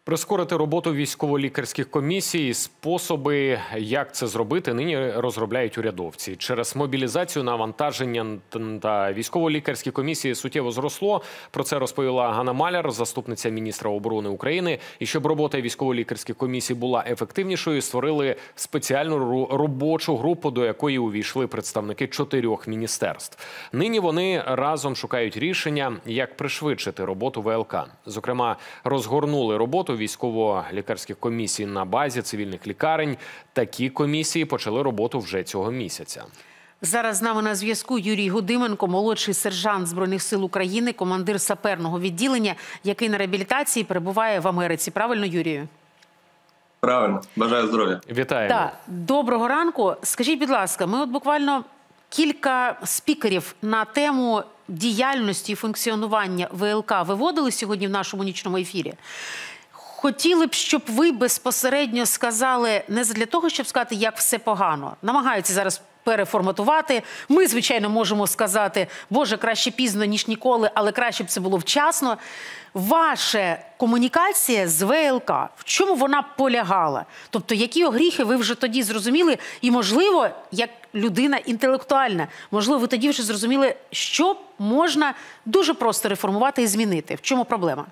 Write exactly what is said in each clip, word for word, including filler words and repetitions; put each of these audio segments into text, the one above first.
Прискорити роботу військово-лікарських комісій, способи, як це зробити, нині розробляють урядовці. Через мобілізацію навантаження та військово-лікарські комісії суттєво зросло. Про це розповіла Ганна Маляр, заступниця міністра оборони України. І щоб робота військово-лікарських комісій була ефективнішою, створили спеціальну робочу групу, до якої увійшли представники чотирьох міністерств. Нині вони разом шукають рішення, як пришвидшити роботу ВЛК. Зокрема, розгорнули роботу військово-лікарських комісій на базі цивільних лікарень. Такі комісії почали роботу вже цього місяця. Зараз з нами на зв'язку Юрій Гудименко, молодший сержант Збройних сил України, командир саперного відділення, який на реабілітації перебуває в Америці. Правильно, Юрію? Правильно. Бажаю здоров'я. Вітаємо. Так. Доброго ранку. Скажіть, будь ласка, ми от буквально кілька спікерів на тему діяльності і функціонування ВЛК виводили сьогодні в нашому нічному ефірі. Хотіли б, щоб ви безпосередньо сказали, не для того, щоб сказати, як все погано. Намагаються зараз переформатувати. Ми, звичайно, можемо сказати, Боже, краще пізно, ніж ніколи, але краще б це було вчасно. Ваша комунікація з ВЛК, в чому вона полягала? Тобто, які огріхи ви вже тоді зрозуміли? І, можливо, як людина інтелектуальна, можливо, ви тоді вже зрозуміли, що можна дуже просто реформувати і змінити. В чому проблема?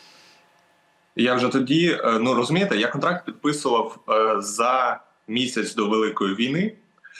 Я вже тоді, ну розумієте, я контракт підписував за місяць до Великої війни,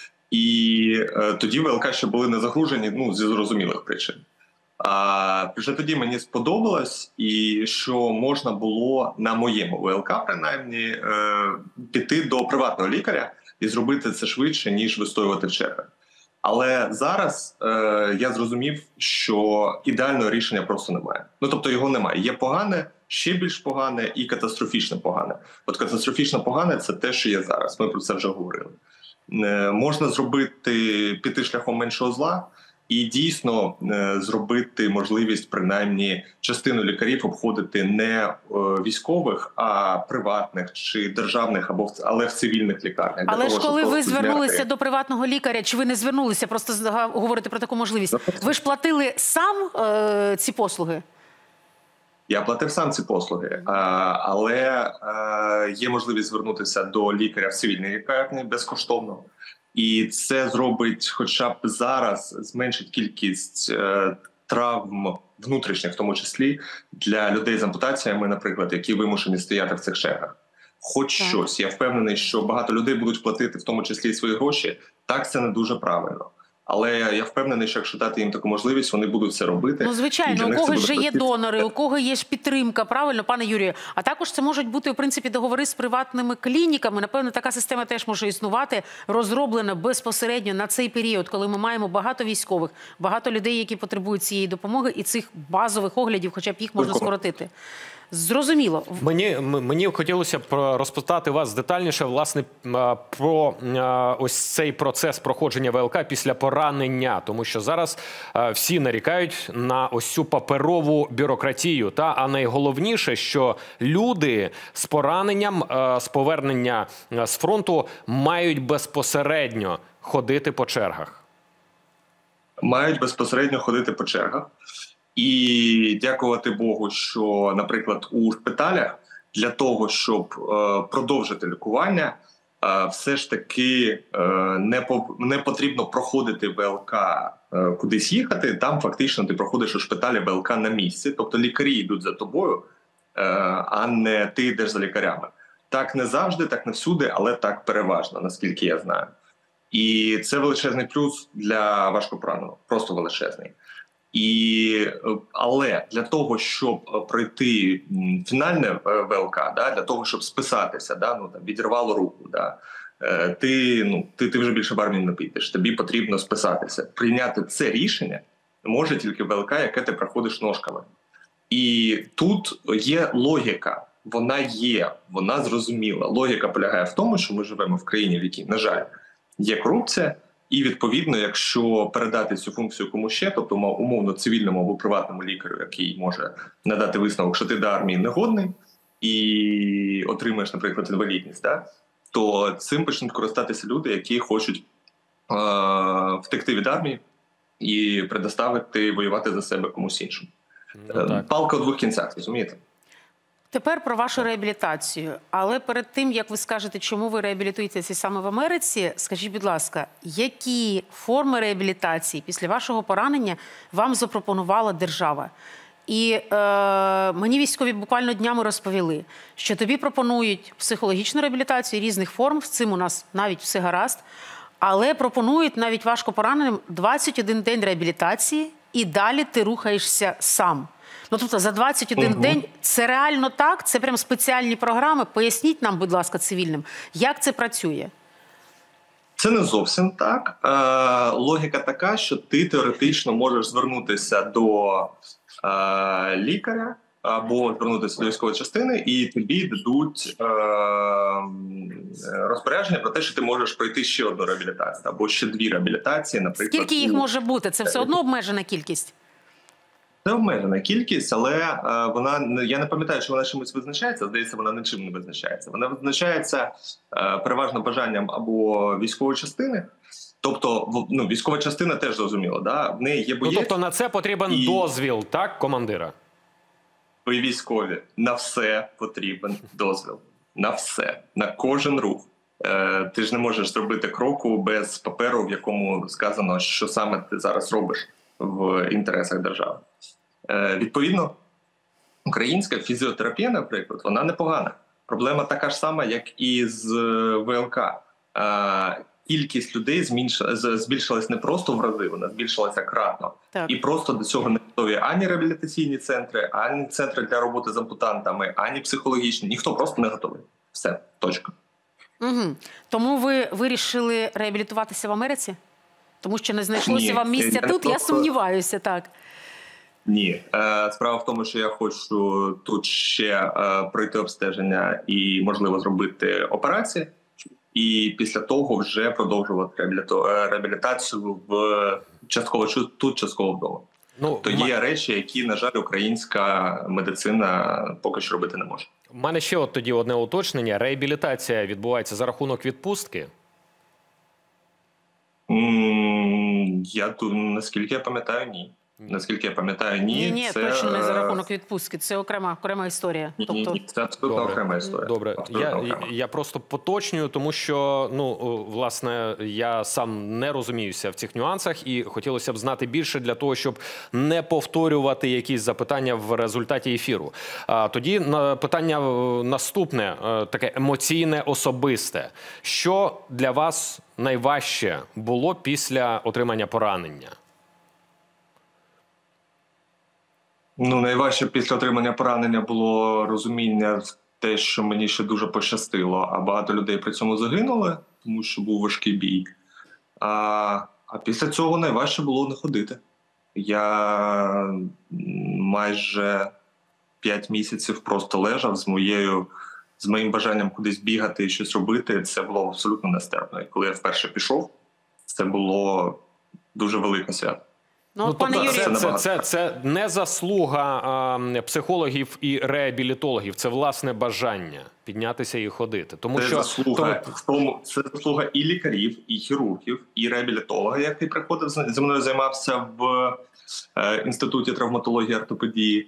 і тоді ВЛК ще були не загружені, ну, зі зрозумілих причин. А вже тоді мені сподобалось, і що можна було на моєму ВЛК, принаймні, піти до приватного лікаря і зробити це швидше, ніж вистоювати в чергах. Але зараз е, я зрозумів, що ідеального рішення просто немає. Ну, тобто його немає. Є погане, ще більш погане і катастрофічно погане. От катастрофічно погане – це те, що є зараз. Ми про це вже говорили. Е, можна зробити, піти шляхом меншого зла і дійсно е, зробити можливість принаймні частину лікарів обходити не е, військових, а приватних чи державних, або в, але в цивільних лікарнях. Але того, ж коли ви звернулися зняти... до приватного лікаря, чи ви не звернулися, просто говорите про таку можливість, ви ж платили сам е, ці послуги? Я платив сам ці послуги, а, але а, є можливість звернутися до лікаря в цивільній лікарні безкоштовно. І це зробить хоча б зараз, зменшить кількість е, травм внутрішніх, в тому числі, для людей з ампутаціями, наприклад, які вимушені стояти в цих чергах. Хоч так. щось. Я впевнений, що багато людей будуть платити, в тому числі і свої гроші. Так, це не дуже правильно. Але я впевнений, що якщо дати їм таку можливість, вони будуть це робити. Ну, звичайно, у когось вже є донори, у кого є ж підтримка, правильно, пане Юрію? А також це можуть бути, в принципі, договори з приватними клініками. Напевно, така система теж може існувати, розроблена безпосередньо на цей період, коли ми маємо багато військових, багато людей, які потребують цієї допомоги і цих базових оглядів, хоча б їх можна скоротити. Зрозуміло. Мені, мені хотілося б розпитати вас детальніше, власне, про ось цей процес проходження ВЛК після поранення, тому що зараз всі нарікають на ось цю паперову бюрократію, та, а найголовніше, що люди з пораненням, з повернення з фронту мають безпосередньо ходити по чергах. Мають безпосередньо ходити по чергах. І дякувати Богу, що, наприклад, у шпиталях для того, щоб е, продовжити лікування, е, все ж таки е, не, по, не потрібно проходити ВЛК е, кудись їхати, там фактично ти проходиш у шпиталі ВЛК на місці, тобто лікарі йдуть за тобою, е, а не ти йдеш за лікарями. Так не завжди, так не всюди, але так переважно, наскільки я знаю. І це величезний плюс для важкопораненого, просто величезний. І, але для того, щоб пройти фінальне ВЛК, да, для того, щоб списатися, да, ну, там, відірвало руку, да, ти, ну, ти, ти вже більше в армію не підеш, тобі потрібно списатися. Прийняти це рішення може тільки ВЛК, яке ти проходиш ножками. І тут є логіка, вона є, вона зрозуміла. Логіка полягає в тому, що ми живемо в країні, в якій, на жаль, є корупція. І, відповідно, якщо передати цю функцію комусь ще, тобто умовно цивільному або приватному лікарю, який може надати висновок, що ти до армії не годний і отримаєш, наприклад, інвалідність, да? То цим почнуть користатися люди, які хочуть е- втекти від армії і предоставити воювати за себе комусь іншому. Ну, палка у двох кінцях, розумієте? Тепер про вашу реабілітацію. Але перед тим, як ви скажете, чому ви реабілітуєтеся саме в Америці, скажіть, будь ласка, які форми реабілітації після вашого поранення вам запропонувала держава? І е, мені військові буквально днями розповіли, що тобі пропонують психологічну реабілітацію різних форм, з цим у нас навіть все гаразд, але пропонують навіть важко пораненим двадцять один день реабілітації і далі ти рухаєшся сам. Ну, тобто за двадцять один угу. день це реально так? Це прям спеціальні програми? Поясніть нам, будь ласка, цивільним, як це працює? Це не зовсім так. Е, логіка така, що ти теоретично можеш звернутися до е, лікаря або звернутися до військової частини, і тобі дадуть е, розпорядження про те, що ти можеш пройти ще одну реабілітацію або ще дві реабілітації, наприклад. Скільки їх може бути? Це все одно обмежена кількість? Це обмежена кількість, але е, вона, я не пам'ятаю, що вона чимось визначається, здається, вона нічим не визначається. Вона визначається е, переважно бажанням або військової частини, тобто ну, військова частина теж зрозуміла, да? В неї є боєць. Ну, тобто на це потрібен і... дозвіл, так, командира? Ви військові, на все потрібен дозвіл, на все, на кожен рух. Е, ти ж не можеш зробити кроку без паперу, в якому сказано, що саме ти зараз робиш в інтересах держави. Е, відповідно, українська фізіотерапія, наприклад, вона непогана. Проблема така ж сама, як і з ВЛК. Е, кількість людей збільшилась не просто в рази, вона збільшилася кратно. Так. І просто до цього не готові ані реабілітаційні центри, ані центри для роботи з ампутантами, ані психологічні. Ніхто просто не готовий. Все, точка. Угу. Тому ви вирішили реабілітуватися в Америці? Тому що не знайшлося Ні, вам місця я тут? Просто... Я сумніваюся, так. Ні. Справа в тому, що я хочу тут ще пройти обстеження і, можливо, зробити операції. І після того вже продовжувати реабілітацію в частково тут, частково вдома. Ну, То є м... речі, які, на жаль, українська медицина поки що робити не може. У мене ще от тоді одне уточнення. Реабілітація відбувається за рахунок відпустки? Я тут, наскільки я пам'ятаю, ні. Наскільки я пам'ятаю, ні. Ні, ні, це... точно не за рахунок відпустки. Це окрема, окрема історія. Ні, тобто... ні, це абсолютно Добре. окрема історія. Добре. Абсолютно я, окрема. я просто поточнюю, тому що, ну, власне, я сам не розуміюся в цих нюансах і хотілося б знати більше для того, щоб не повторювати якісь запитання в результаті ефіру. А, тоді питання наступне, таке емоційне, особисте. Що для вас найважче було після отримання поранення? Ну, найважче після отримання поранення було розуміння те, що мені ще дуже пощастило, а багато людей при цьому загинули, тому що був важкий бій. А, а після цього найважче було не ходити. Я майже п'ять місяців просто лежав з моєю, з моїм бажанням кудись бігати і щось робити. Це було абсолютно нестерпно. І коли я вперше пішов, це було дуже велике свято. Ну, ну, тобто, Юрій... це, це, це, це не заслуга а, психологів і реабілітологів, це власне бажання піднятися і ходити. Тому це що заслуга, тому... в тому, це заслуга і лікарів, і хірургів, і реабілітолога, який приходив зі мною займався в е, інституті травматології і ортопедії.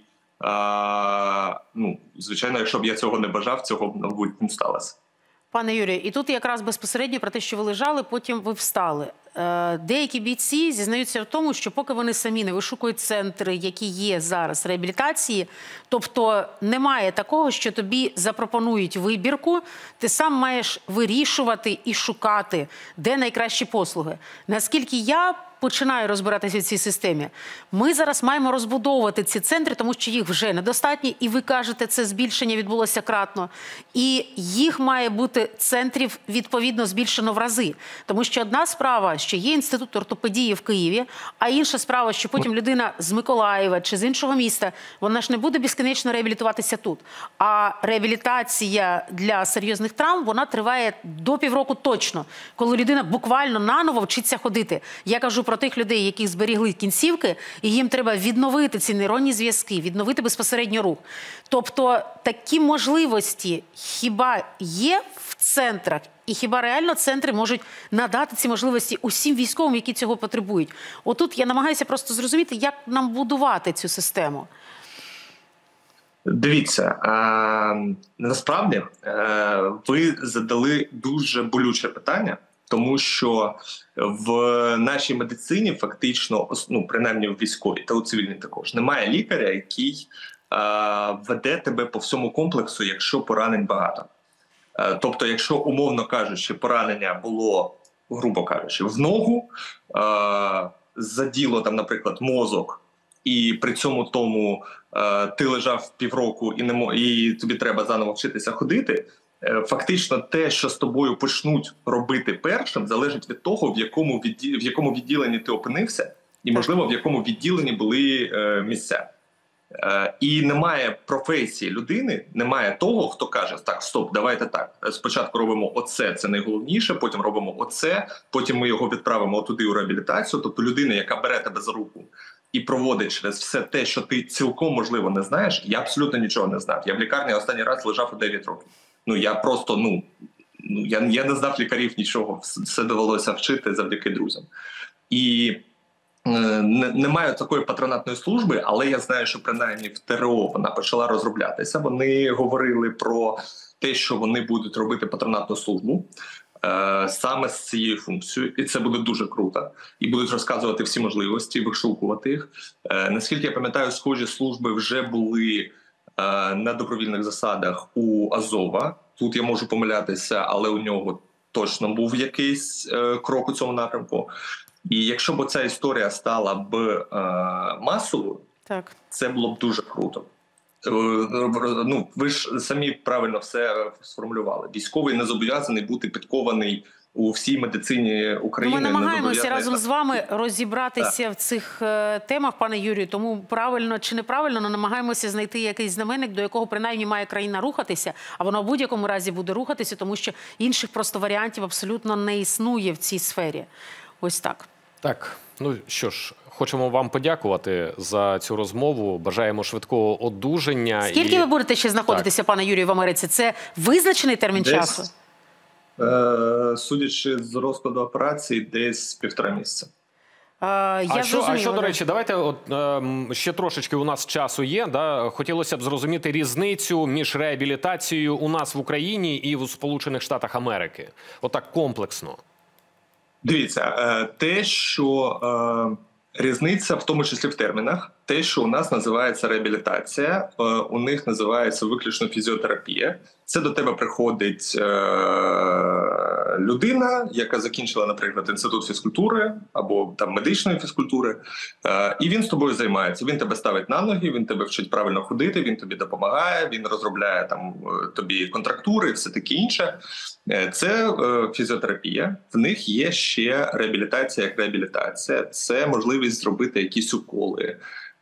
А, ну, звичайно, якщо б я цього не бажав, цього б, мабуть, не сталося. Пане Юрію, і тут якраз безпосередньо про те, що ви лежали, потім ви встали. Деякі бійці зізнаються в тому, що поки вони самі не вишукують центри, які є зараз реабілітації, тобто немає такого, що тобі запропонують вибірку, ти сам маєш вирішувати і шукати, де найкращі послуги. Наскільки я починаю розбиратися в цій системі, ми зараз маємо розбудовувати ці центри, тому що їх вже недостатньо, і ви кажете, це збільшення відбулося кратно. І їх має бути центрів відповідно збільшено в рази. Тому що одна справа, що є інститут ортопедії в Києві, а інша справа, що потім людина з Миколаєва чи з іншого міста, вона ж не буде безкінечно реабілітуватися тут. А реабілітація для серйозних травм, вона триває до півроку точно, коли людина буквально наново вчиться ходити. Я кажу про тих людей, яких зберігли кінцівки, і їм треба відновити ці нейронні зв'язки, відновити безпосередньо рух. Тобто такі можливості хіба є в центрах? І хіба реально центри можуть надати ці можливості усім військовим, які цього потребують? Отут я намагаюся просто зрозуміти, як нам будувати цю систему. Дивіться, а, насправді а, ви задали дуже болюче питання, тому що в нашій медицині фактично, ну, принаймні в військовій та у цивільній також, немає лікаря, який а, веде тебе по всьому комплексу, якщо поранень багато. А, тобто, якщо, умовно кажучи, поранення було, грубо кажучи, в ногу, а, заділо там, наприклад, мозок, і при цьому тому е, ти лежав півроку і не мо... і тобі треба заново вчитися ходити, е, фактично те, що з тобою почнуть робити першим, залежить від того, в якому, відді... в якому відділенні ти опинився, і, можливо, в якому відділенні були е, місця. Е, і немає професії людини, немає того, хто каже, так, стоп, давайте так, спочатку робимо оце, це найголовніше, потім робимо оце, потім ми його відправимо туди у реабілітацію. Тобто людина, яка бере тебе за руку і проводить через все те, що ти цілком, можливо, не знаєш. Я абсолютно нічого не знав. Я в лікарні останній раз лежав у дев'ять років. Ну, я просто, ну, ну я, я не знав лікарів нічого. Все довелося вчити завдяки друзям. І е, не, немає такої патронатної служби, але я знаю, що принаймні в ТРО вона почала розроблятися. Вони говорили про те, що вони будуть робити патронатну службу саме з цією функцією, і це буде дуже круто. І будуть розказувати всі можливості, вишукувати їх. Наскільки я пам'ятаю, схожі служби вже були на добровільних засадах у Азова. Тут я можу помилятися, але у нього точно був якийсь крок у цьому напрямку. І якщо б ця історія стала б масовою, так, це було б дуже круто. Ну, ви ж самі правильно все сформулювали. Військовий не зобов'язаний бути підкований у всій медицині України. Ми намагаємося разом з вами розібратися так. в цих е, темах, пане Юрію. Тому правильно чи неправильно, але намагаємося знайти якийсь знаменник, до якого принаймні має країна рухатися. А вона в будь-якому разі буде рухатися, тому що інших просто варіантів абсолютно не існує в цій сфері. Ось так. Так, ну що ж, хочемо вам подякувати за цю розмову. Бажаємо швидкого одужання. Скільки і... ви будете ще знаходитися, так. пане Юрію, в Америці? Це визначений термін десь, часу? Е, судячи з розкладу операції, десь півтора місяця. Е, я а, що, а що, до речі, давайте от, е, ще трошечки у нас часу є. Да? Хотілося б зрозуміти різницю між реабілітацією у нас в Україні і в Сполучених Штатах Америки. Отак комплексно. Дивіться, те, що е, різниця в тому числі в термінах, те, що у нас називається реабілітація, е, у них називається виключно фізіотерапія. Це до тебе приходить е, людина, яка закінчила, наприклад, інститут фізкультури або там медичної фізкультури, е, і він з тобою займається. Він тебе ставить на ноги, він тебе вчить правильно ходити, він тобі допомагає, він розробляє там тобі контрактури і все таке інше. Це е, фізіотерапія. В них є ще реабілітація як реабілітація. Це можливість зробити якісь уколи,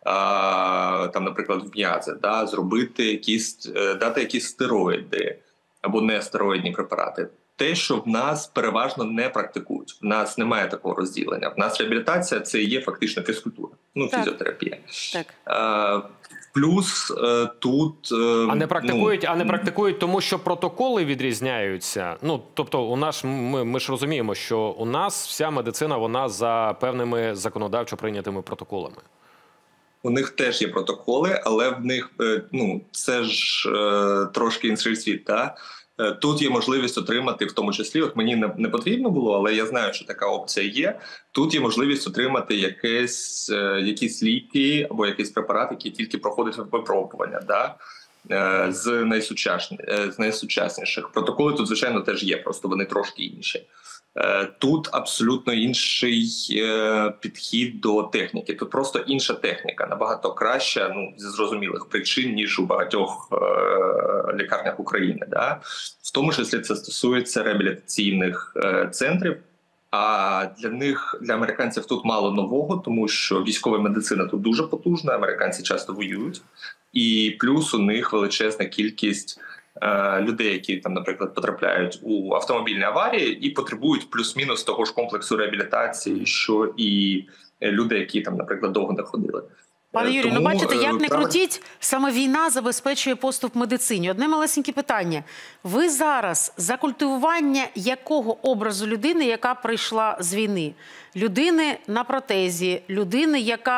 а, там, наприклад, в м'язи, да, зробити якісь, дати якісь стероїди або нестероїдні препарати. Те, що в нас переважно не практикують. В нас немає такого розділення. В нас реабілітація – це є фактично фізкультура, ну, так. фізіотерапія. Так. А, плюс тут... А не практикують, ну, а не практикують тому, що протоколи відрізняються? Ну, тобто, у нас, ми, ми ж розуміємо, що у нас вся медицина, вона за певними законодавчо прийнятими протоколами. У них теж є протоколи, але в них, ну, це ж е, трошки інший світ, так? Тут є можливість отримати, в тому числі, от мені не, не потрібно було, але я знаю, що така опція є. Тут є можливість отримати якесь, е, якісь ліки або якийсь препарат, який тільки проходить випробування, да? е, з, найсучасні, е, з найсучасніших. Протоколи тут, звичайно, теж є, просто вони трошки інші. Тут абсолютно інший підхід до техніки. Тут просто інша техніка, набагато краща, ну, зі зрозумілих причин, ніж у багатьох е лікарнях України. Да? В тому числі це стосується реабілітаційних е центрів. А для них, для американців, тут мало нового, тому що військова медицина тут дуже потужна, американці часто воюють. І плюс у них величезна кількість людей, які там, наприклад, потрапляють у автомобільні аварії і потребують плюс-мінус того ж комплексу реабілітації, що і люди, які там, наприклад, довго не ходили. Пане Юрію, ну бачите, як не крутіть, саме війна забезпечує поступ в медицині. Одне малесеньке питання. Ви зараз за культивування якого образу людини, яка прийшла з війни? Людини на протезі, людини, яка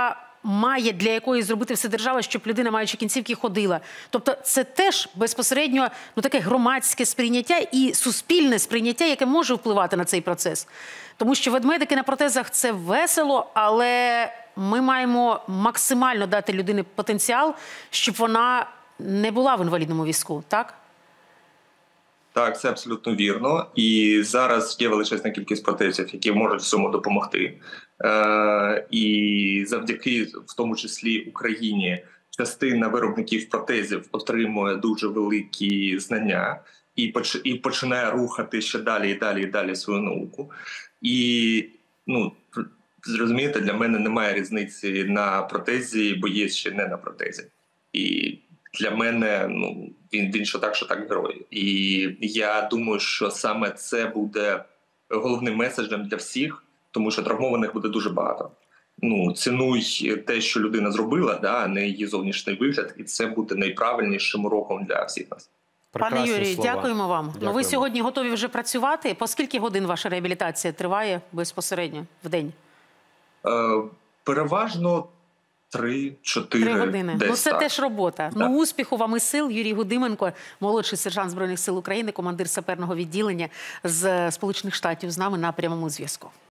має для якої зробити все держава, щоб людина, маючи кінцівки, ходила. Тобто це теж безпосередньо ну, таке громадське сприйняття і суспільне сприйняття, яке може впливати на цей процес. Тому що ведмедики на протезах – це весело, але ми маємо максимально дати людині потенціал, щоб вона не була в інвалідному візку, так? Так, це абсолютно вірно. І зараз є величезна кількість протезів, які можуть в цьому допомогти. Е, і завдяки, в тому числі, Україні, частина виробників протезів отримує дуже великі знання і, поч, і починає рухати ще далі і далі і далі свою науку. І, ну, зрозумієте, для мене немає різниці на протезі, бо є ще не на протезі. І для мене, ну, він, він що так, що так герой. І я думаю, що саме це буде головним меседжем для всіх, тому що травмованих буде дуже багато. Ну, цінуй те, що людина зробила, да, а не її зовнішній вигляд, і це буде найправильнішим уроком для всіх нас. Пане Юрію, слова. Дякуємо вам. Дякуємо. Ну, ви сьогодні готові вже працювати? По скільки годин ваша реабілітація триває безпосередньо в день? Е, переважно три-чотири години. Ну, це так. Теж робота. Да. Ну, успіху вам і сил. Юрій Гудименко, молодший сержант Збройних сил України, командир саперного відділення з Сполучених Штатів, з нами на прямому зв'язку.